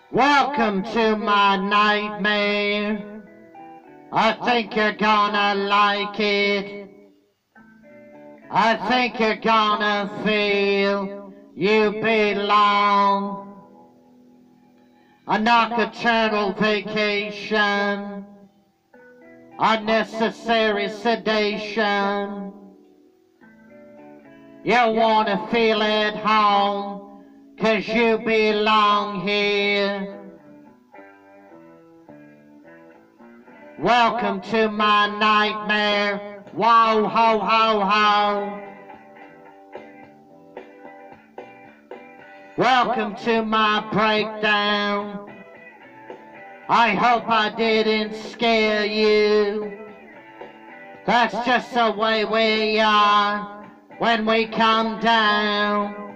Welcome to my nightmare. I think you're gonna like it. I think you're gonna feel you belong. A nocturnal vacation, unnecessary sedation. You wanna feel at home, 'cause you belong here. Welcome to my nightmare. Wow, ho, ho, ho. Welcome to my breakdown. I hope I didn't scare you. That's just the way we are when we come down.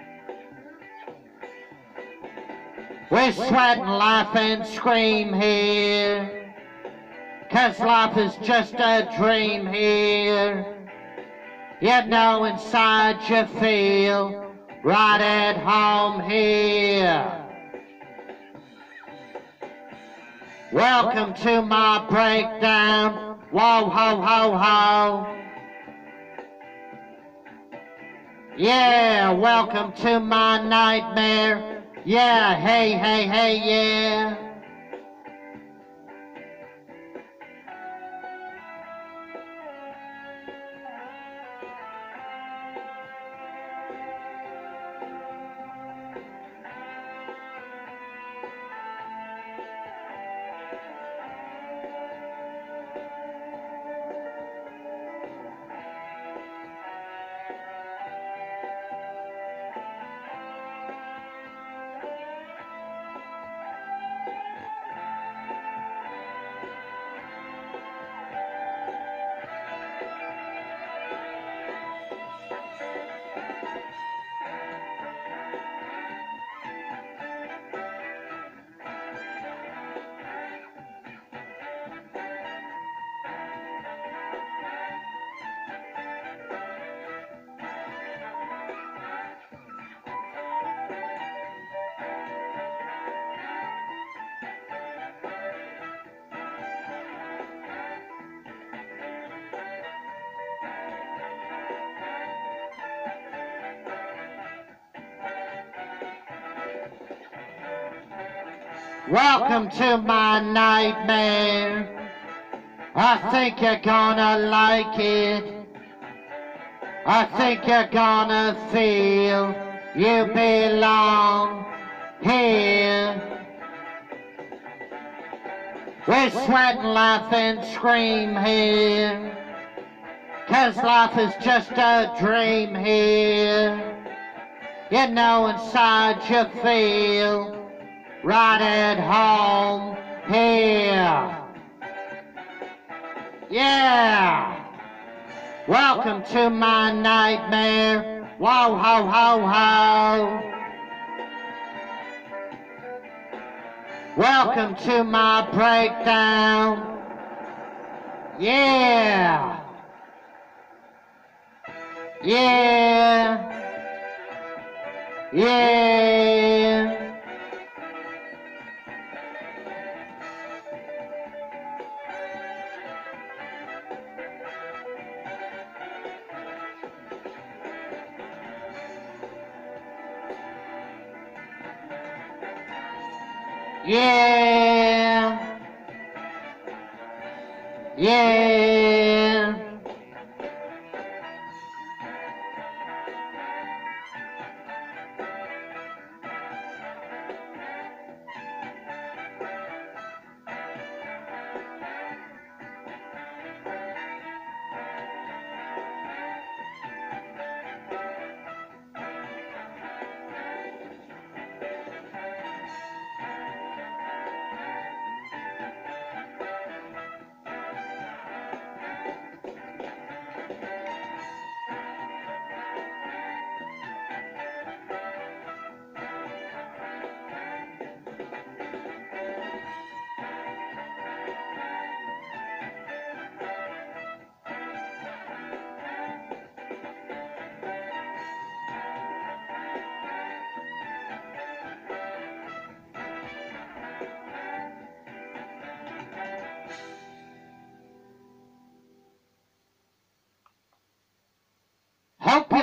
We sweat and laugh and scream here, 'cause life is just a dream here. You know inside you feel right at home here. Welcome to my breakdown. Whoa, ho, ho, ho. Yeah, welcome to my nightmare. Yeah, hey, hey, hey, yeah. Welcome to my nightmare. I think you're gonna like it. I think you're gonna feel you belong here. We sweat and laugh and scream here, 'cause life is just a dream here. You know inside you feel right at home here. Yeah. Welcome to my nightmare. Whoa, ho, ho, ho. Welcome to my breakdown. Yeah. Yeah. Yeah. Yeah. Yeah.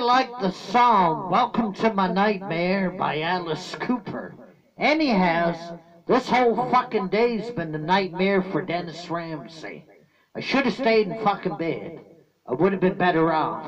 like the song Welcome to My Nightmare by Alice Cooper. Anyhow, this whole fucking day's been a nightmare for Dennis Ramsay. I should have stayed in fucking bed. I would have been better off.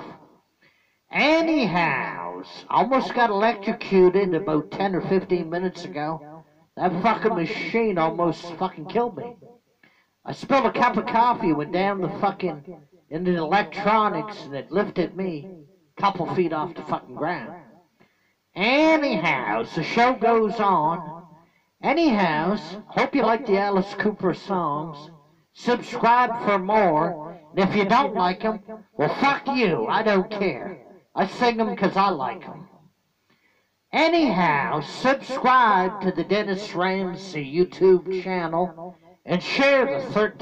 Anyhow, I almost got electrocuted about 10 or 15 minutes ago. That fucking machine almost fucking killed me. I spilled a cup of coffee, went down into the electronics, and it lifted me a couple feet off the fucking ground. Anyhow, the show goes on. Anyhow, hope you like the Alice Cooper songs. Subscribe for more. And if you don't like them, well, fuck you. I don't care. I sing them because I like them. Anyhow, subscribe to the Dennis Ramsay YouTube channel and share the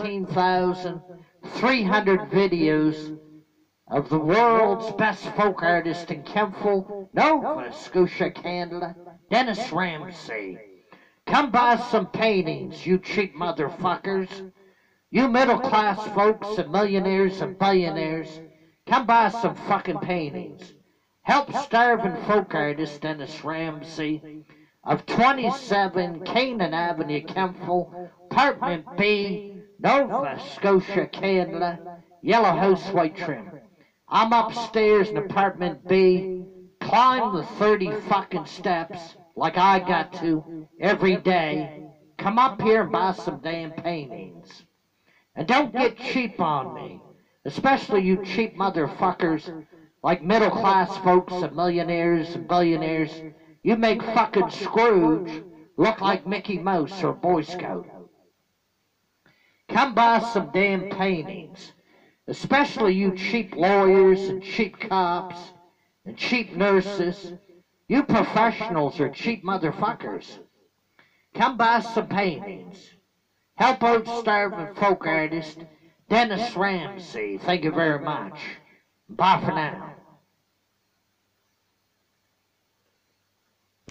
13,300 videos of the world's best folk artist in Kempful, Nova Scotia, Canada, Dennis Ramsay. Come buy some paintings, you cheap motherfuckers. You middle-class folks and millionaires and billionaires, come buy some fucking paintings. Help starving folk artist Dennis Ramsay of 27 Canaan Avenue, Kempful, Apartment B, Nova Scotia, Canada, Yellow House, White Trim. I'm upstairs in Apartment B, climb the 30 fucking steps like I got to every day. Come up here and buy some damn paintings. And don't get cheap on me, especially you cheap motherfuckers like middle-class folks and millionaires and billionaires. You make fucking Scrooge look like Mickey Mouse or Boy Scout. Come buy some damn paintings, especially you cheap lawyers and cheap cops and cheap nurses. You professionals are cheap motherfuckers. Come buy some paintings. Help out starving folk artist Dennis Ramsay. Thank you very much. Bye for now.